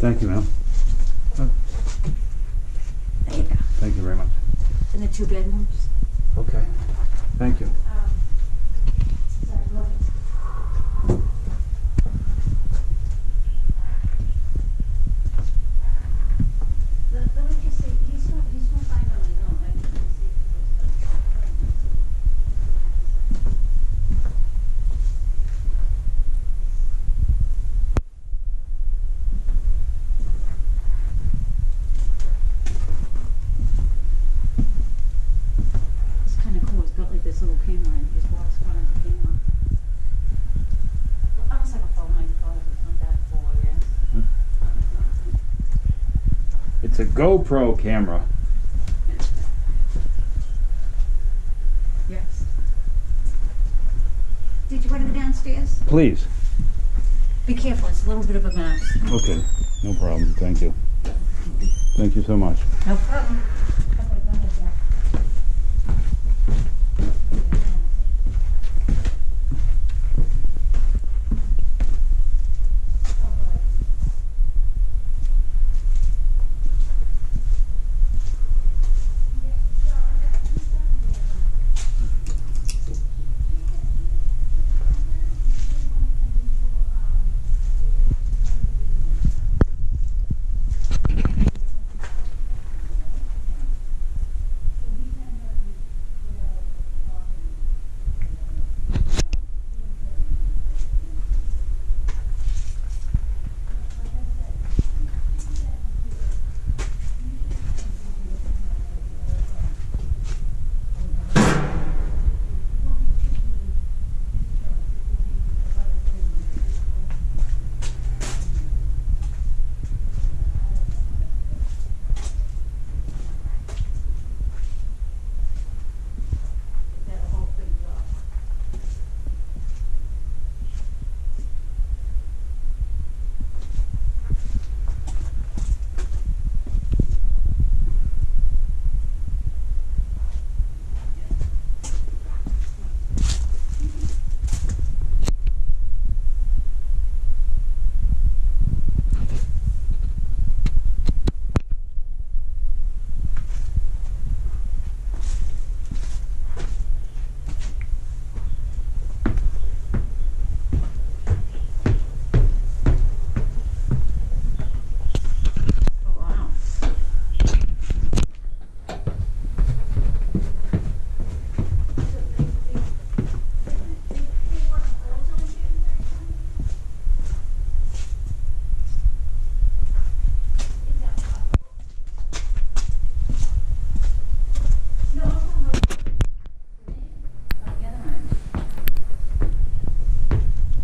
Thank you, ma'am. There you go. Thank you very much. And the 2 bedrooms. Okay. Thank you. Sorry, go ahead. Let me just say, he's not fine on his own. I can see it's kind of cool. It's got like this little camera and he just walks around with the camera. Almost like a phone. I thought it was not that cool, I guess. It's a GoPro camera. Yes. Did you want to go downstairs? Please. Be careful, it's a little bit of a mess. Okay. No problem. Thank you. Thank you so much. No problem.